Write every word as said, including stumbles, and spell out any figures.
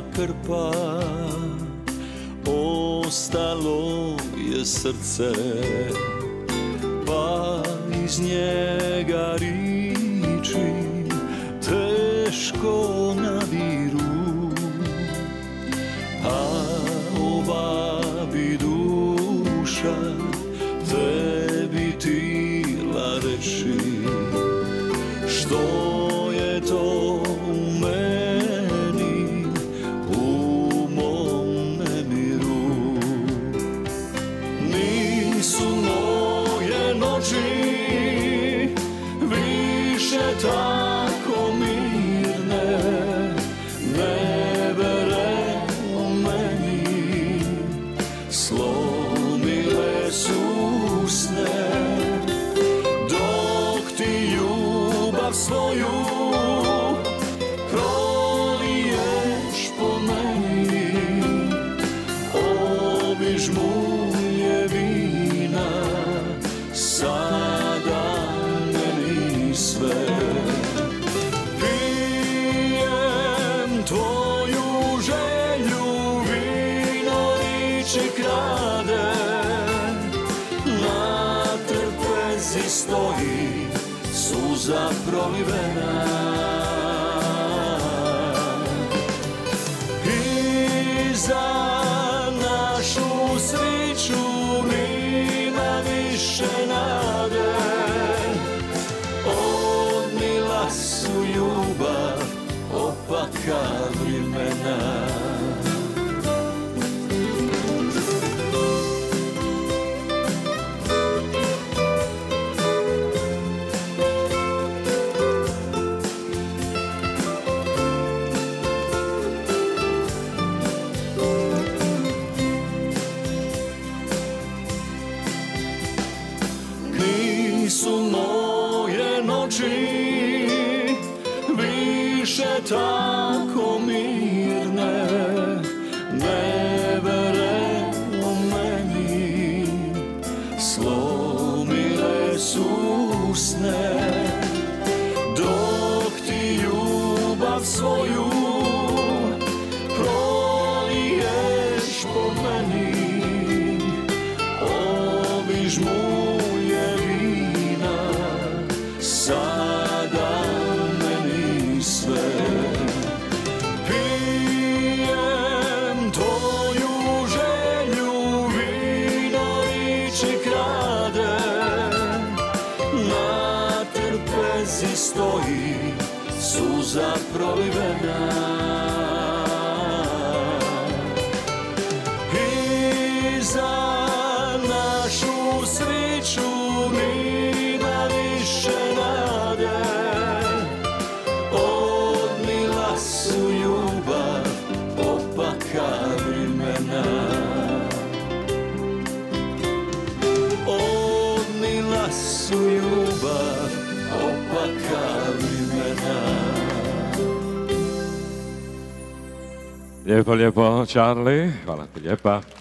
krpa, ostalo je srce, pa iz njega riči teško nadiru, a ova bi duša tebi tila reći što je to u meni, u mom nemiru. Nisu moje noći više tako mirne, ne bere u meni, slomile su sne, dok ti ljubav svoju proliješ po meni, obižmuje vina sada meni sve. Pijem tvoju želju, vino liči krade, na trpezi stoji suza prolivena. I za našu sreću nema više nade, odnila su ljubav opaka vrimena. Nisu moje noći više tako mirne, ne vere u meni, slomile su sne, dok ti ljubav svoju proliješ po meni, obižmuje vina sada meni sve. Pijem tvoju želju, vino liči krade, na trpezi stoji suza prolivena. I za našu sreću nema više nade, odnila su ljubav opaka vrimena. Odnila su ljubav opaka vrimena. Lijepo, lijepo, Charlie. Hvala ti lijepa.